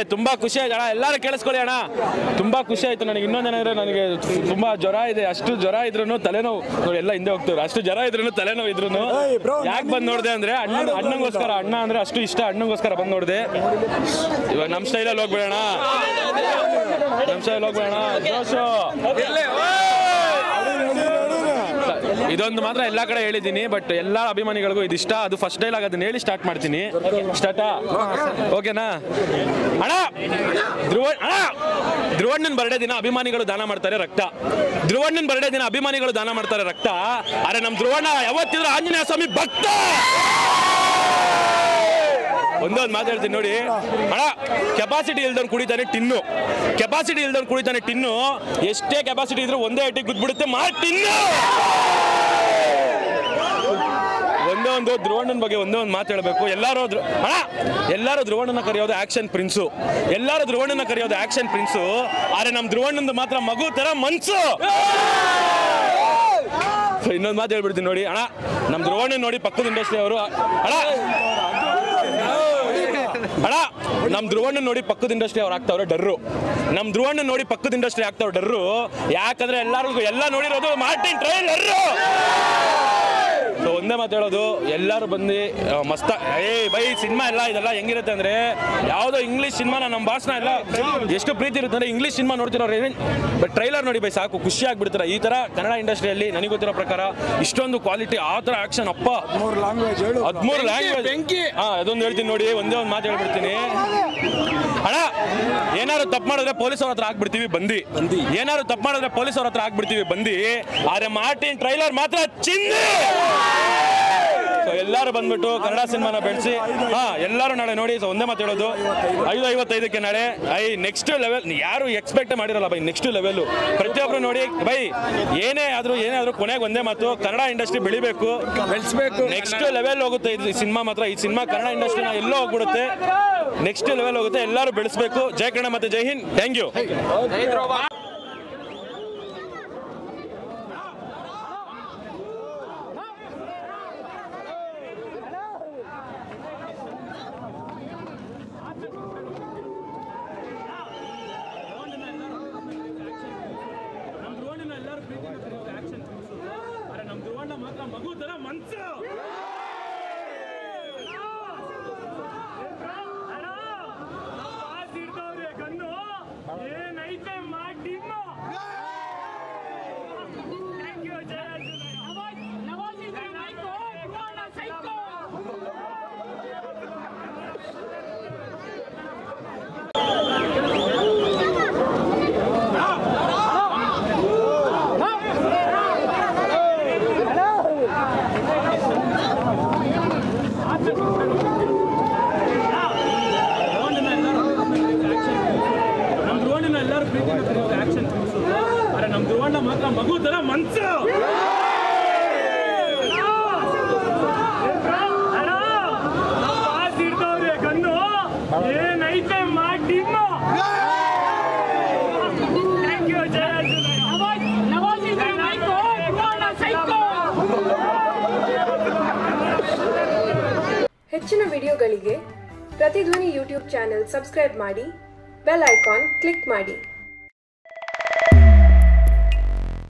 ತುಂಬಾ ಖುಷಿ ಆಯ್ತು ಅಣ್ಣ, ಎಲ್ಲರೂ ಕೇಳಿಸ್ಕೊಳ್ಳಿ ಅಣ್ಣ, ತುಂಬಾ ಖುಷಿ ಆಯ್ತು ನನಗೆ. ಇನ್ನೊಂದೇನಂದ್ರೆ ನನಗೆ ತುಂಬಾ ಜ್ವರ ಇದೆ, ಅಷ್ಟು ಜ್ವರ ಇದ್ರು ತಲೆನೋವು ನೋಡಿ, ಎಲ್ಲ ಹಿಂದೆ ಹೋಗ್ತಾರೆ, ಅಷ್ಟು ಜ್ವರ ಇದ್ರು ತಲೆನೋವು ಇದ್ರು ಯಾಕೆ ಬಂದು ನೋಡಿದೆ ಅಂದ್ರೆ ಅಣ್ಣಂಗೋಸ್ಕರ, ಅಣ್ಣ ಅಂದ್ರೆ ಅಷ್ಟು ಇಷ್ಟ, ಅಣ್ಣಂಗೋಸ್ಕರ ಬಂದು ನೋಡಿದೆ. ಇವಾಗ ನಮ್ಮ ಸ್ಟೈಲಲ್ಲಿ ಹೋಗ್ಬೇಡಣ, ನಮ್ಮ ಸ್ಟೈಲ್ ಹೋಗ್ಬೇಡಣ. ಇದೊಂದು ಮಾತ್ರ ಎಲ್ಲ ಕಡೆ ಹೇಳಿದ್ದೀನಿ, ಬಟ್ ಎಲ್ಲ ಅಭಿಮಾನಿಗಳಿಗೂ ಇದಿಷ್ಟ. ಅದು ಫಸ್ಟ್ ಡೈಲಾಗ್, ಅದನ್ನ ಹೇಳಿ ಸ್ಟಾರ್ಟ್ ಮಾಡ್ತೀನಿ. ಸ್ಟಾರ್ಟಾ? ಓಕೆನಾ ಅಣ್ಣ? ಧ್ರುವಣ್ಣನ ಬರ್ಡೇ ದಿನ ಅಭಿಮಾನಿಗಳು ದಾನ ಮಾಡ್ತಾರೆ ರಕ್ತ. ಧ್ರುವಣ್ಣನ ಬರ್ಡೇ ದಿನ ಅಭಿಮಾನಿಗಳು ದಾನ ಮಾಡ್ತಾರೆ ರಕ್ತ. ಆದ್ರೆ ನಮ್ ಧ್ರುವಣ್ಣ ಯಾವತ್ತಿದ್ರು ಆಂಜನೇಯ ಸ್ವಾಮಿ ಭಕ್ತ. ಒಂದೊಂದು ಮಾತು ಹೇಳ್ತೀನಿ ನೋಡಿ ಅಣ್ಣ, ಕೆಪಾಸಿಟಿ ಇಲ್ದವ್ನು ಕುಡಿತಾನೆ ಟಿನ್ನು, ಕೆಪಾಸಿಟಿ ಇಲ್ದವ್ನು ಕುಡಿತಾನೆ ಟಿನ್ನು. ಎಷ್ಟೇ ಕೆಪಾಸಿಟಿ ಇದ್ರು ಒಂದೇ ಐಟಿಗೆ ಗುದ್ಬಿಡುತ್ತೆ ಟಿನ್ನು. ಒಂದೇ ಒಂದು ಧ್ರುವಣ್ಣನ ಬಗ್ಗೆ ಒಂದೇ ಒಂದು ಮಾತು ಹೇಳಬೇಕು. ಎಲ್ಲರೂ ಧ್ರುವಣ್ಣನ ಕರೆಯೋದು ಆಕ್ಷನ್ ಪ್ರಿನ್ಸು, ಎಲ್ಲರೂ ಧ್ರುವಣ್ಣನ ಕರೆಯೋದು ಆಕ್ಷನ್ ಪ್ರಿನ್ಸು. ಆದ್ರೆ ನಮ್ ಧ್ರುವಣ್ಣಂದು ಮಾತ್ರ ಮಗು ತರ ಮನ್ಸು. ಇನ್ನೊಂದು ಮಾತು ಹೇಳ್ಬಿಡ್ತೀನಿ ನೋಡಿ ಅಣ್ಣ, ನಮ್ ಧ್ರುವಣ್ಣನ ನೋಡಿ ಪಕ್ಕದ ಇಂಡಸ್ಟ್ರಿ ಅವರು ನಮ್ ಧ್ರುವಣ್ಣನ ನೋಡಿ ಪಕ್ಕದ ಇಂಡಸ್ಟ್ರಿ ಅವ್ರು ಆಗ್ತಾವ್ರೆ ಡರ್ರು. ನಮ್ ಧ್ರುವಣ್ಣನ ನೋಡಿ ಪಕ್ಕದ ಇಂಡಸ್ಟ್ರಿ ಆಗ್ತಾವ್ರೆ ಡರ್ರು. ಯಾಕಂದ್ರೆ ಎಲ್ಲರಿಗೂ ಎಲ್ಲ ನೋಡಿರೋದು ಮಾರ್ಟಿನ್ ಟ್ರೈಲರು. ಸೊ ಒಂದೇ ಮಾತು ಹೇಳೋದು, ಎಲ್ಲರೂ ಬಂದು ಮಸ್ತ ಬೈ ಸಿನಿಮಾ ಎಲ್ಲ ಇದೆಲ್ಲ ಹೆಂಗಿರುತ್ತೆ ಅಂದ್ರೆ, ಯಾವುದೋ ಇಂಗ್ಲೀಷ್ ಸಿನಿಮಾನ ನಮ್ಮ ಭಾಷಣ ಎಲ್ಲ ಎಷ್ಟು ಪ್ರೀತಿ ಇರುತ್ತೆ ಅಂದ್ರೆ, ಇಂಗ್ಲೀಷ್ ಸಿನಿಮಾ ನೋಡ್ತಿರೋರು ಬಟ್ ಟ್ರೈಲರ್ ನೋಡಿ ಬೈ ಸಾಕು ಖುಷಿ ಆಗ್ಬಿಡ್ತಾರೆ. ಈ ತರ ಕನ್ನಡ ಇಂಡಸ್ಟ್ರಿಯಲ್ಲಿ ನನಗೆ ಗೊತ್ತಿರೋ ಪ್ರಕಾರ ಇಷ್ಟೊಂದು ಕ್ವಾಲಿಟಿ, ಆ ತರ ಆಕ್ಷನ್, ಅಪ್ಪ 13 ಲ್ಯಾಂಗ್ವೇಜ್. ಅದೊಂದು ಹೇಳ್ತೀನಿ ನೋಡಿ, ಒಂದೇ ಒಂದು ಮಾತು ಹೇಳ್ಬಿಡ್ತೀನಿ ಅಣ್ಣ. ಏನಾದ್ರು ತಪ್ಪು ಮಾಡಿದ್ರೆ ಪೊಲೀಸ್ ಅವ್ರ ಹತ್ರ ಹಾಕ್ಬಿಡ್ತೀವಿ ಬಂದಿ, ಏನಾದ್ರು ತಪ್ಪು ಮಾಡಿದ್ರೆ ಪೊಲೀಸ್ ಅವ್ರ ಹತ್ರ ಹಾಕ್ಬಿಡ್ತೀವಿ ಬಂದಿ. ಆದ್ರೆ ಮಾರ್ಟಿನ್ ಟ್ರೈಲರ್ ಮಾತ್ರ ಚಿಂದಿ. ಎಲ್ಲರೂ ಬಂದ್ಬಿಟ್ಟು ಕನ್ನಡ ಸಿನಿಮಾನ ಬೆಳೆಸಿ ಎಲ್ಲರೂ ನಾಳೆ ನೋಡಿ. ಸೊ ಒಂದೇ ಮಾತು ಹೇಳೋದು, 5:55ಕ್ಕೆ ನಾಳೆ ನೆಕ್ಸ್ಟ್ ಲೆವೆಲ್. ಯಾರು ಎಕ್ಸ್ಪೆಕ್ಟ್ ಮಾಡಿರಲ್ಲ ಬೈ, ನೆಕ್ಸ್ಟ್ ಲೆವೆಲ್ ಪ್ರತಿಯೊಬ್ರು ನೋಡಿ ಬೈ. ಏನೇ ಆದ್ರೂ ಕೊನೆಗೆ ಒಂದೇ ಮಾತು, ಕನ್ನಡ ಇಂಡಸ್ಟ್ರಿ ಬೆಳಿಬೇಕು, ಬೆಳೆಸಬೇಕು, ನೆಕ್ಸ್ಟ್ ಲೆವೆಲ್ ಹೋಗುತ್ತೆ ಈ ಸಿನಿಮಾ ಮಾತ್ರ. ಈ ಸಿನಿಮಾ ಕನ್ನಡ ಇಂಡಸ್ಟ್ರಿನ ಎಲ್ಲೋ ಹೋಗ್ಬಿಡುತ್ತೆ, ನೆಕ್ಸ್ಟ್ ಲೆವೆಲ್ ಹೋಗುತ್ತೆ. ಎಲ್ಲರೂ ಬೆಳೆಸಬೇಕು. ಜೈ ಕನ್ನಡ ಮತ್ತೆ ಜೈ ಹಿಂದ್. Thank you. ನಮ್ ಧ್ರುವಣ್ಣ ಮಾತ್ರ ಮಗು ತರ ಮನ್ಸು. ಗನ್ನು ಏನೈತೆ ಮಾಡಿಮ್ಮ. ನಮ್ ಧ್ರುವಣ್ಣ ಮಾತ್ರ ಮಗು ತರ ಮನ್ಸು. ಗನ್ನು ಏನೈತೆ ಮಾಡಿಮ್ಮ. ಹೆಚ್ಚಿನ ವಿಡಿಯೋಗಳಿಗೆ ಪ್ರತಿಧ್ವನಿ ಯೂಟ್ಯೂಬ್ ಚಾನೆಲ್ ಸಬ್ಸ್ಕ್ರೈಬ್ ಮಾಡಿ, ಬೆಲ್ ಐಕಾನ್ ಕ್ಲಿಕ್ ಮಾಡಿ.